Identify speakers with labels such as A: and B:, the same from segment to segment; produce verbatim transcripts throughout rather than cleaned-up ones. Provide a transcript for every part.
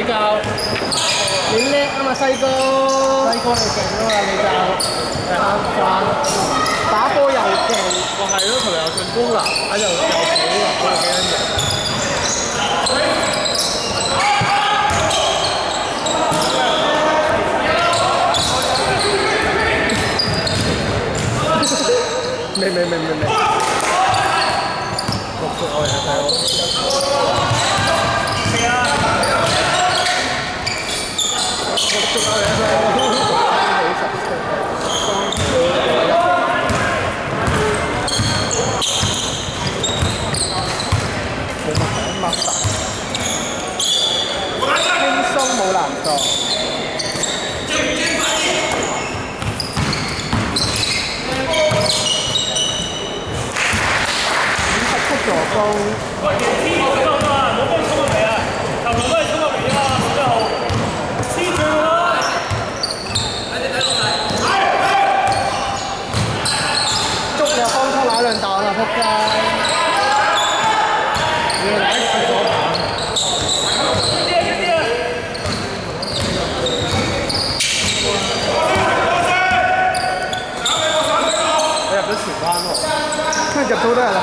A: 比較你叻啊嘛，細哥。細哥你勁啊嘛，你就誒慳翻，打波又勁。哇係咯，同埋又進攻能，打又又好啊，嗰個幾撚型。未未未未未。六個我嚟睇我。輕鬆冇難度。五十七助攻。喂，黐住得唔得啊？唔好幫佢衝個尾啊！球路都係衝個尾啊嘛，十一號。黐住喎！捉你幫拖奶兩啖啊！仆街！你奶試咗啖。我入咗前彎喎，跟住入到都係啦。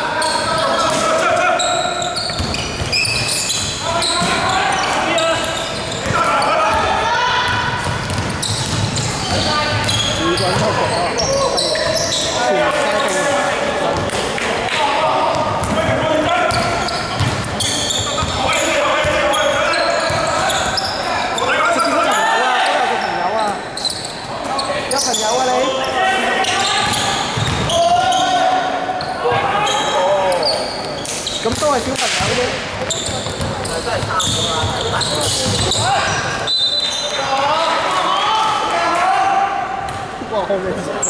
A: 咁都係小朋友啫，真係差唔多啦，好大個。哇！好咩事？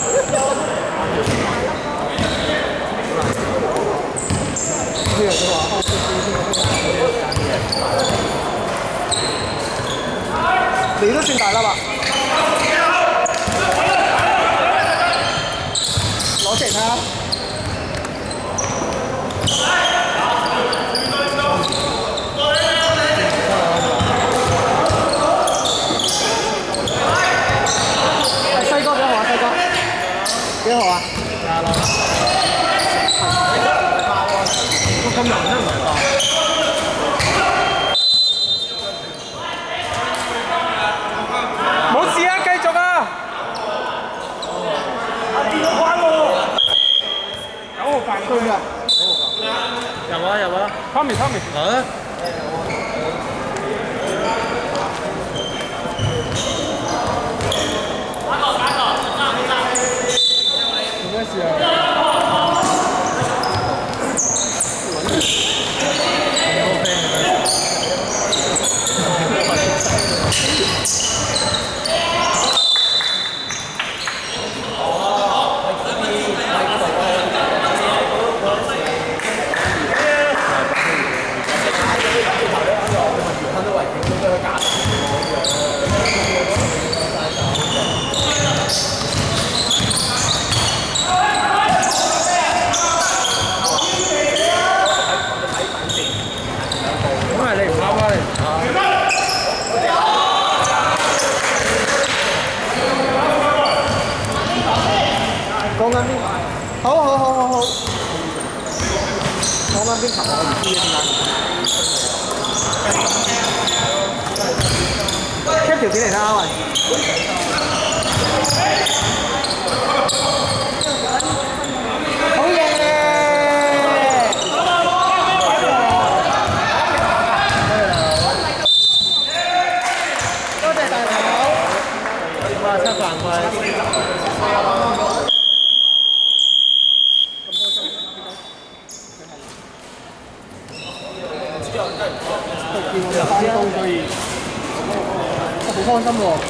A: 呢人都話開始你都算大粒啦。攞成啦！幾號啊？廿六。我咁難都唔係爆。冇事啊，繼續啊！跌咗關喎。九號犯規㗎。入啊入啊 ！Tommy Tommy。啊？咩事啊？講緊邊？好好好好好。講緊邊球我唔知啊點解 ？cap 條片嚟睇下喂。好嘢！多謝大佬。哇！七犯規。見我哋翻工，所以好開心喎！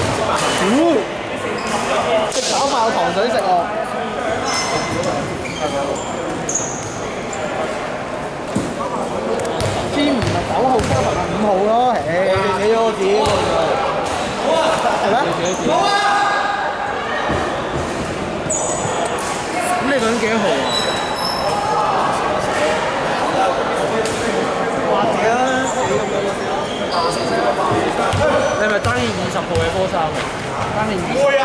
A: 食炒飯有糖水食喎！天唔係九號，天係五號咯，唉，死咗我自己喎！係咩？咁你講幾多號啊？話題啦，死咁樣。 你係咪爭件二十號嘅波衫啊？爭件二十。會啊！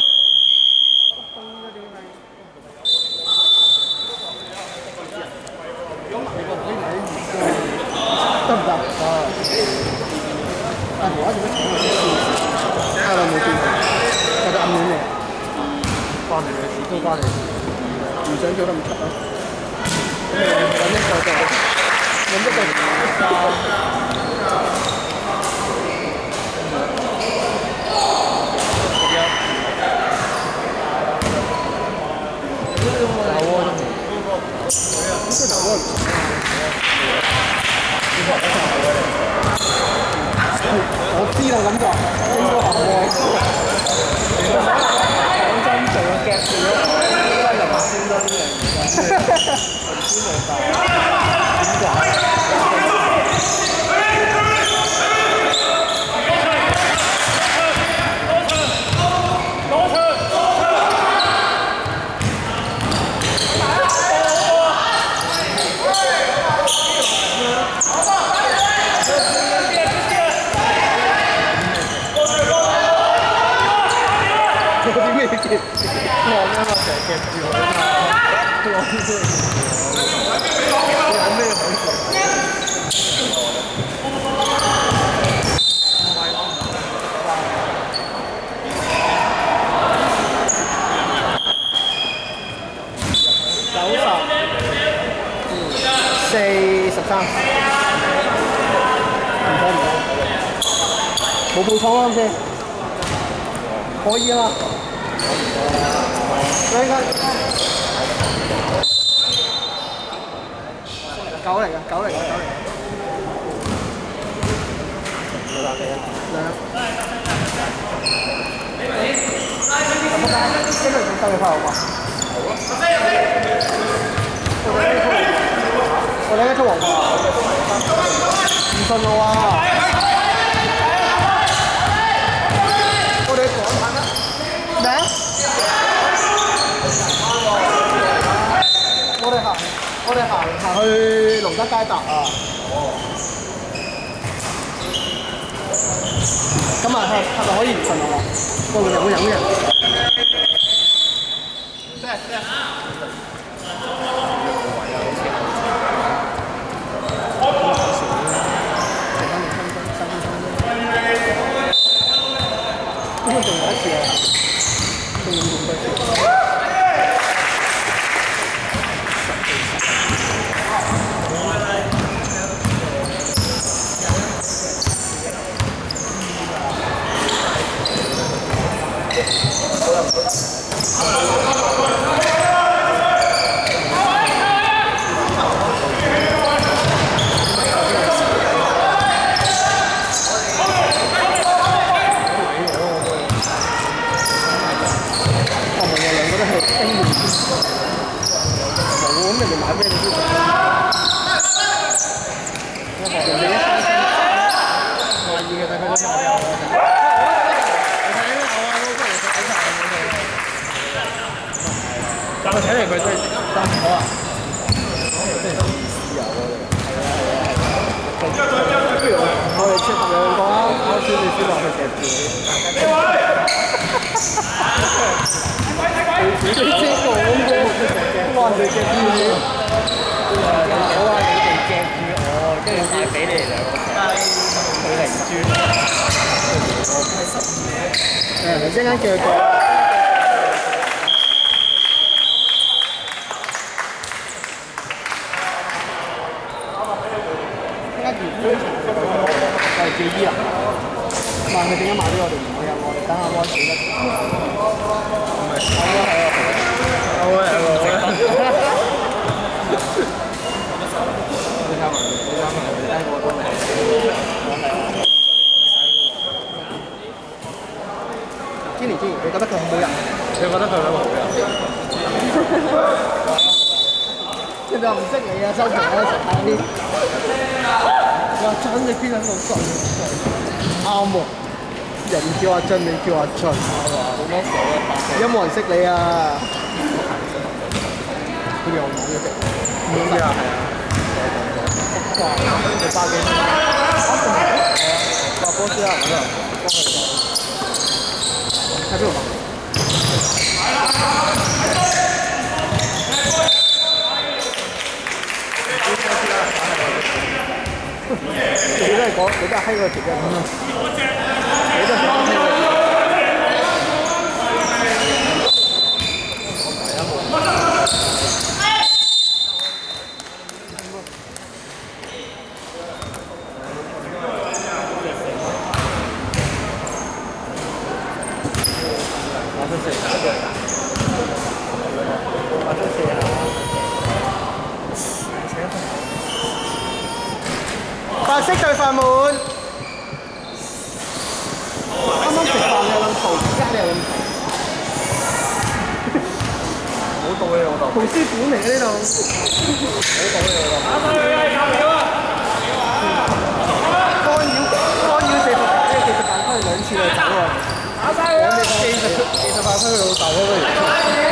A: 得唔得？啊！啊！我做咩請我先？啱啦，冇見過，我就暗戀你。關你嘅事，都關你事。唔想做得唔得啊？咁你揾一個就揾一個衫。我知道咁就應該行喎。講真，做個夾住咗，應該就拍先多啲人而家。唔知明白點解？我啱啱成日夾住我啊嘛，我先知有咩好做？九十四十三，唔錯唔錯，冇報錯啦先，可以啦。應該九嚟嘅，九嚟嘅，九嚟嘅。兩百幾啊？兩。咁乜嘢？呢個仲收你快好嘛？好啊。我哋呢出黃花。唔信我啊！我哋講下啦。咩啊？我哋行，我哋行行去龍德街搭啊！咁啊，係係咪可以唔信我啊？會會會會會。對對。呢個仲有一次啊！仲要用多次。我睇嚟佢真係爭唔到啊！真係自由我哋。不如我哋出兩個啦，我先你先落去夾住你。你知我咁嘅，我哋夾住你。我話你哋夾住我，跟住賣俾你哋兩個食。佢零磚。誒，你陣間叫佢講。就係叫醫啦，問佢點解買俾我哋唔會有我哋，等下我死得。唔係，好啊，係啊，好啊，好啊。你睇埋，你睇埋，你睇我都嚟。堅尼堅尼，你覺得佢好唔好人？你覺得佢係咪好人？佢就唔識你啊，收皮啦，食下啲。哇！真你邊喺度信？啱喎，人叫阿俊，你叫阿俊，係嘛？好多時候而家冇人識你啊！佢哋又冇嘅食，唔知啊，係啊，哇！你百幾？係啊，百波斯啊，咁啊！ 幫佢哋喺邊度買？你都係講，你都係閪個條嘅咁啊！你都係講閪個條。白色對飯滿，啱啱食飯你有咁嘈，而家你又咁嘈，好到你老豆，圖書館嚟嘅呢度，好到你老豆。打曬佢啊！廿秒啊！干擾干擾四十即係技術犯規兩次就走喎。打曬佢啊！技術技術犯規佢老豆嗰個。